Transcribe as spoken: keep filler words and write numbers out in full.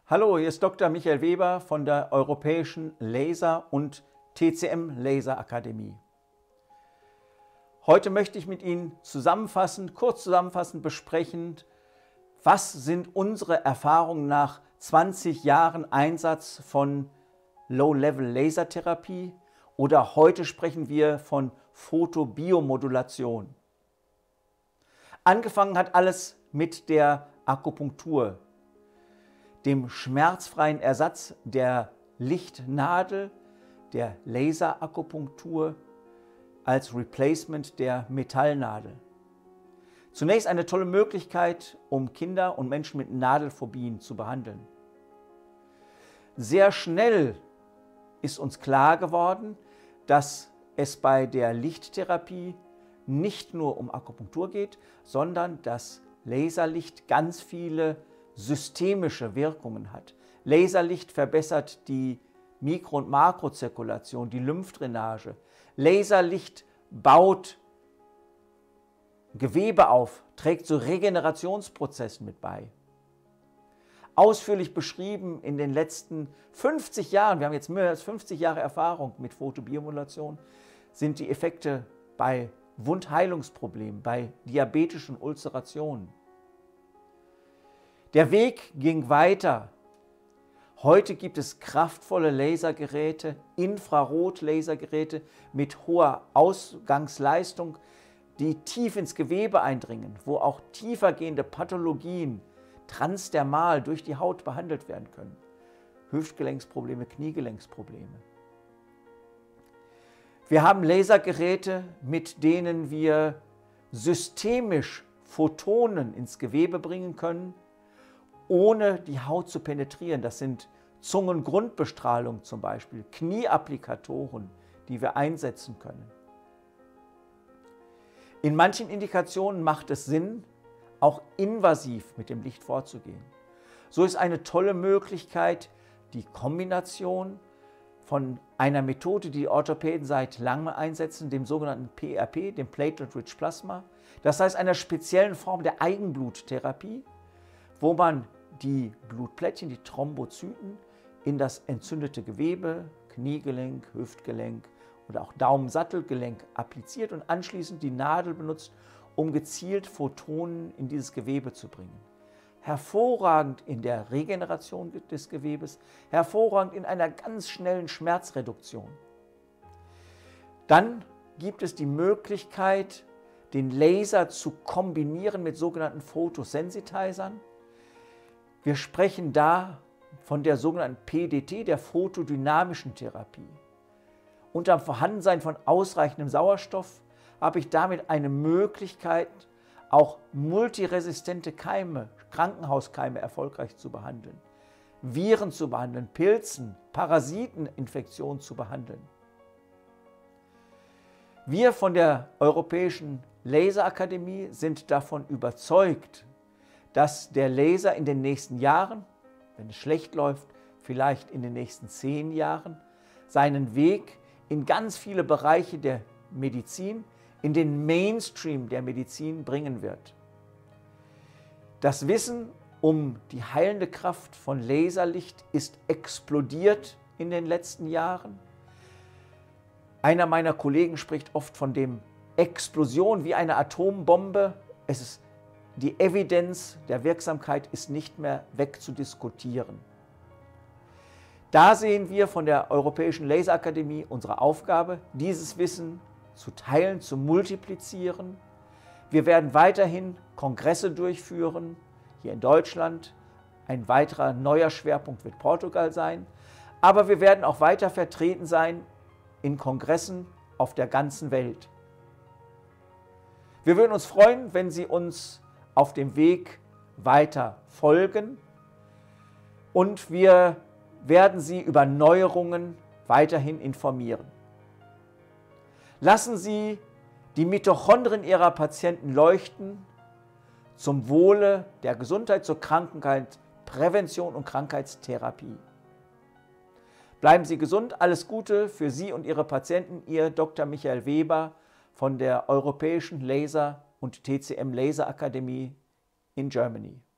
Hallo, hier ist Doktor Michael Weber von der Europäischen Laser- und T C M-Laserakademie. Heute möchte ich mit Ihnen zusammenfassend, kurz zusammenfassend besprechen, was sind unsere Erfahrungen nach zwanzig Jahren Einsatz von Low-Level-Lasertherapie oder heute sprechen wir von Photobiomodulation. Angefangen hat alles mit der Akupunktur, dem schmerzfreien Ersatz der Lichtnadel, der Laserakupunktur als Replacement der Metallnadel. Zunächst eine tolle Möglichkeit, um Kinder und Menschen mit Nadelphobien zu behandeln. Sehr schnell ist uns klar geworden, dass es bei der Lichttherapie nicht nur um Akupunktur geht, sondern dass Laserlicht ganz viele systemische Wirkungen hat. Laserlicht verbessert die Mikro- und Makrozirkulation, die Lymphdrainage. Laserlicht baut Gewebe auf, trägt zu Regenerationsprozessen mit bei. Ausführlich beschrieben in den letzten fünfzig Jahren, wir haben jetzt mehr als fünfzig Jahre Erfahrung mit Photobiomodulation, sind die Effekte bei Wundheilungsproblemen, bei diabetischen Ulcerationen. Der Weg ging weiter. Heute gibt es kraftvolle Lasergeräte, Infrarot-Lasergeräte mit hoher Ausgangsleistung, die tief ins Gewebe eindringen, wo auch tiefergehende Pathologien transdermal durch die Haut behandelt werden können. Hüftgelenksprobleme, Kniegelenksprobleme. Wir haben Lasergeräte, mit denen wir systemisch Photonen ins Gewebe bringen können, ohne die Haut zu penetrieren. Das sind Zungengrundbestrahlung zum Beispiel, Knieapplikatoren, die wir einsetzen können. In manchen Indikationen macht es Sinn, auch invasiv mit dem Licht vorzugehen. So ist eine tolle Möglichkeit die Kombination von einer Methode, die die Orthopäden seit langem einsetzen, dem sogenannten P R P, dem Platelet-Rich Plasma. Das heißt einer speziellen Form der Eigenbluttherapie, wo man die Blutplättchen, die Thrombozyten, in das entzündete Gewebe, Kniegelenk, Hüftgelenk oder auch Daumensattelgelenk appliziert und anschließend die Nadel benutzt, um gezielt Photonen in dieses Gewebe zu bringen. Hervorragend in der Regeneration des Gewebes, hervorragend in einer ganz schnellen Schmerzreduktion. Dann gibt es die Möglichkeit, den Laser zu kombinieren mit sogenannten Photosensitizern. Wir sprechen da von der sogenannten P D T, der photodynamischen Therapie. Unter dem Vorhandensein von ausreichendem Sauerstoff habe ich damit eine Möglichkeit, auch multiresistente Keime, Krankenhauskeime erfolgreich zu behandeln, Viren zu behandeln, Pilzen, Parasiteninfektionen zu behandeln. Wir von der Europäischen Laserakademie sind davon überzeugt, dass der Laser in den nächsten Jahren, wenn es schlecht läuft, vielleicht in den nächsten zehn Jahren, seinen Weg in ganz viele Bereiche der Medizin, in den Mainstream der Medizin bringen wird. Das Wissen um die heilende Kraft von Laserlicht ist explodiert in den letzten Jahren. Einer meiner Kollegen spricht oft von der Explosion wie eine Atombombe. Es ist Die Evidenz der Wirksamkeit ist nicht mehr wegzudiskutieren. Da sehen wir von der Europäischen Laserakademie unsere Aufgabe, dieses Wissen zu teilen, zu multiplizieren. Wir werden weiterhin Kongresse durchführen, hier in Deutschland. Ein weiterer neuer Schwerpunkt wird Portugal sein. Aber wir werden auch weiter vertreten sein in Kongressen auf der ganzen Welt. Wir würden uns freuen, wenn Sie uns auf dem Weg weiter folgen und wir werden Sie über Neuerungen weiterhin informieren. Lassen Sie die Mitochondrien Ihrer Patienten leuchten zum Wohle der Gesundheit, zur Krankheitsprävention und Krankheitstherapie. Bleiben Sie gesund, alles Gute für Sie und Ihre Patienten, Ihr Doktor Michael Weber von der Europäischen Laser- und T C M Laserakademie in Germany.